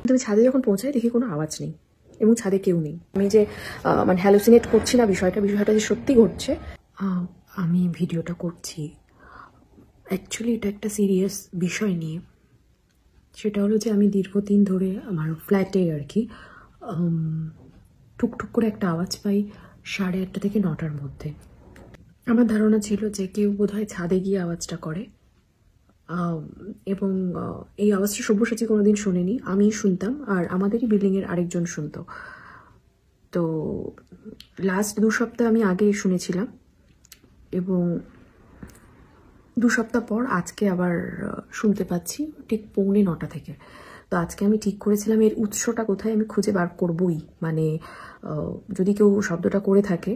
আমি ছাদে যখন পৌঁছাই দেখি কোনো আওয়াজ নেই এবং ছাদে কেউ নেই। আমি যে মানে হ্যালোসিনেট করছি না বিষয়টা যে সত্যি ঘটছে। আমি ভিডিওটা করছি অ্যাকচুয়ালি এটা একটা সিরিয়াস বিষয় নিয়ে। সেটা হলো যে আমি দীর্ঘদিন ধরে আমার ফ্ল্যাটে আর কি টুকটুক করে একটা আওয়াজ পাই 8:30 থেকে 9টার মধ্যে। আমার ধারণা ছিল যে কেউ বোধহয় ছাদে গিয়ে আওয়াজটা করে এবং এই আওয়াজটা সব্যসাচী কোনোদিন শোনেনি, আমি শুনতাম আর আমাদেরই বিল্ডিংয়ের আরেকজন শুনতো। তো লাস্ট 2 সপ্তাহ আমি আগে শুনেছিলাম এবং 2 সপ্তাহ পর আজকে আবার শুনতে পাচ্ছি ঠিক 8:45 থেকে। তো আজকে আমি ঠিক করেছিলাম এর উৎসটা কোথায় আমি খুঁজে বার করবই। মানে যদি কেউ শব্দটা করে থাকে,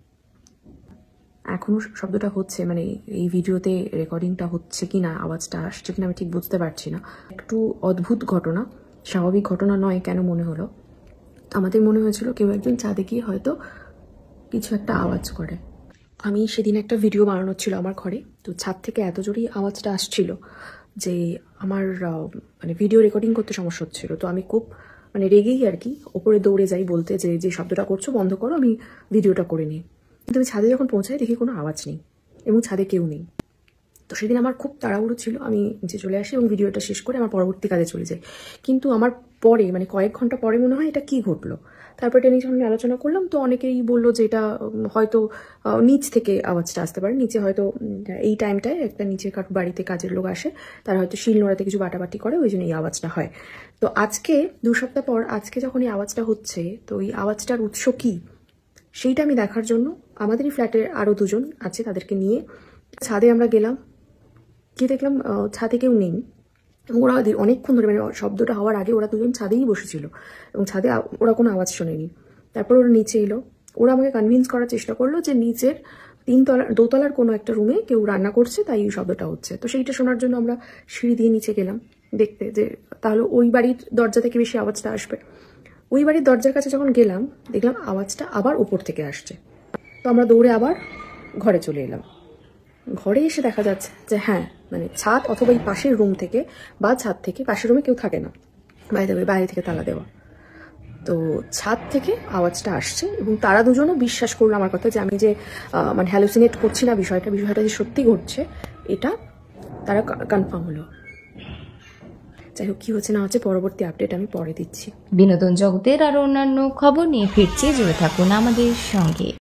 এখনো শব্দটা হচ্ছে, মানে এই ভিডিওতে রেকর্ডিংটা হচ্ছে কিনা, আওয়াজটা আসছে কিনা আমি ঠিক বুঝতে পারছি না। একটু অদ্ভুত ঘটনা, স্বাভাবিক ঘটনা নয় কেন মনে হলো। আমাদের মনে হয়েছিল কেউ একজন ছাদে গিয়ে হয়তো কিছু একটা আওয়াজ করে। আমি সেদিন একটা ভিডিও বানানোর ছিল আমার ঘরে, তো ছাদ থেকে এত জোরেই আওয়াজটা আসছিল যে আমার মানে ভিডিও রেকর্ডিং করতে সমস্যা হচ্ছিল। তো আমি খুব মানে রেগেই আর কি ওপরে দৌড়ে যাই বলতে যে শব্দটা করছো বন্ধ করো, আমি ভিডিওটা করে নিই। কিন্তু আমি ছাদে যখন পৌঁছাই দেখি কোনো আওয়াজ নেই এবং ছাদে কেউ নেই। তো সেদিন আমার খুব তাড়াহুড়ো ছিল, আমি নিচে চলে আসি এবং ভিডিওটা শেষ করে আমার পরবর্তী কাজে চলে যাই। কিন্তু আমার পরে মানে কয়েক ঘন্টা পরে মনে হয় এটা কি ঘটলো। তারপর এটা নিয়ে যখন আমি আলোচনা করলাম তো অনেকেই বললো যে এটা হয়তো নিচ থেকে আওয়াজটা আসতে পারে। নিচে হয়তো এই টাইমটায় একটা নিচের বাড়িতে কাজের লোক আসে, তারা হয়তো শিল নোড়াতে কিছু বাটাবাটি করে, ওই জন্য এই আওয়াজটা হয়। তো আজকে 2 সপ্তাহ পর আজকে যখন এই আওয়াজটা হচ্ছে, তো এই আওয়াজটার উৎস কি সেইটা আমি দেখার জন্য আমাদেরই ফ্ল্যাটের আরও 2 জন আছে, তাদেরকে নিয়ে ছাদে আমরা গেলাম। গিয়ে দেখলাম ছাদে কেউ নেই এবং ওরা অনেকক্ষণ ধরে মানে শব্দটা হওয়ার আগে ওরা 2 জন ছাদেই বসেছিল এবং ছাদে ওরা কোনো আওয়াজ শোনেনি। তারপর ওরা নিচে এলো, ওরা আমাকে কনভিন্স করার চেষ্টা করলো যে নিচের 2তলার কোনো একটা রুমে কেউ রান্না করছে, তাই এই শব্দটা হচ্ছে। তো সেইটা শোনার জন্য আমরা সিঁড়ি দিয়ে নিচে গেলাম দেখতে যে তাহলে ওই বাড়ির দরজা থেকে বেশি আওয়াজটা আসবে। ওই বাড়ির দরজার কাছে যখন গেলাম দেখলাম আওয়াজটা আবার উপর থেকে আসছে। তো আমরা দৌড়ে আবার ঘরে চলে এলাম। ঘরে এসে দেখা যাচ্ছে যে হ্যাঁ মানে ছাদ অথবা এই পাশের রুম থেকে বা ছাদ থেকে, পাশের রুমে কেউ থাকে না, বাইরে থেকে তালা দেওয়া। তো ছাদ থেকে আওয়াজটা আসছে এবং তারা 2 জনও বিশ্বাস করলো আমার কথা যে আমি যে মানে হ্যালোসিনেট করছি না বিষয়টা যে সত্যি ঘটছে, এটা তারা কনফার্ম হলো। যাই হোক, কি হচ্ছে না হচ্ছে পরবর্তী আপডেট আমি পরে দিচ্ছি। বিনোদন জগতের আরো অন্যান্য খবর নিয়ে ফিরছি, জুড়ে থাকুন আমাদের সঙ্গে।